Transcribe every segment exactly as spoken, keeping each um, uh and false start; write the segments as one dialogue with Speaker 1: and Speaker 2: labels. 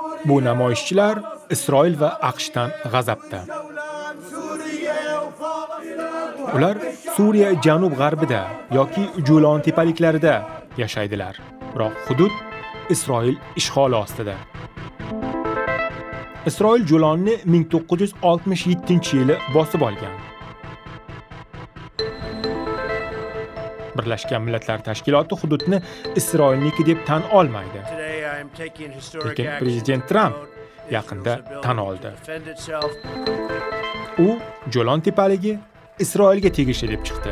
Speaker 1: Bu namoyishchilar Isroil va AQShdan g'azabda. Ular Suriya janub-g'arbida yoki Jo'lon tepaliklarida yashaydilar. Biroq hudud Isroil ishg'oli ostida. Isroil Jo'lonni ming to'qqiz yuz oltmish yettinchi yili bosib olgan. Birlashgan Millatlar Tashkiloti hududni Isroilniki deb tan olmaydi. Lekin prezident Tramp yaqinda tan oldi. U Jo'lon tepaligi Isroilga tegishli deb chiqdi.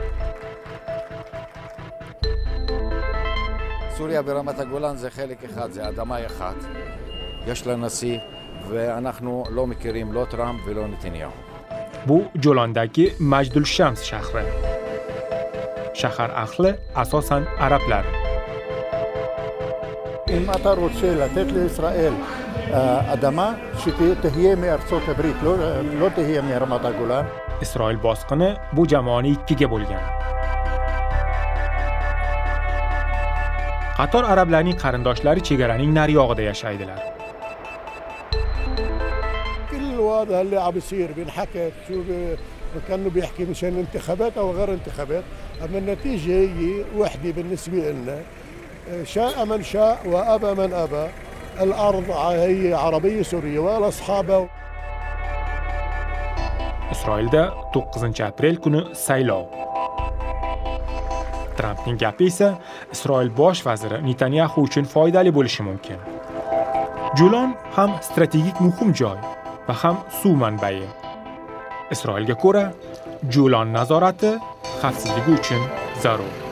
Speaker 2: סוריה ברמת הגולן זה חלק אחד, זה אדמה אחת. יש לה נשיא, ואנחנו לא מכירים לא טראמפ ולא נתניהו.
Speaker 1: Bu Jo'londagi Majdul Shams shahri. Shahar ahli asosan arablar.
Speaker 3: אם אתה רוצה לתת לישראל אדמה שתהיה מארצות הברית, לא תהיה מרמת הגולן.
Speaker 1: Isroil bosqini bu jamoani ikkiga bo'lgan. Qator arablarning qarindoshlari chegaraning nariyog'ida yashaydilar.
Speaker 3: كل هذا اللي عم يصير بينحكى شو كانوا بيحكي مشان انتخابات او غير انتخابات، اما النتيجه هي وحده بالنسبه لنا، شاء من شاء وابى من ابى. الارض هي عربيه سوريه واصحابها.
Speaker 1: Isroilda to'qqizinchi aprel kuni saylov. Trampning gapi esa Isroil bosh vaziri Netanyahu uchun foydali bo'lishi mumkin. Jo'lon ham strategik muhim joy va ham suv manbai. Isroilga ko'ra, Jo'lon nazorati xavfsizligi uchun zarur.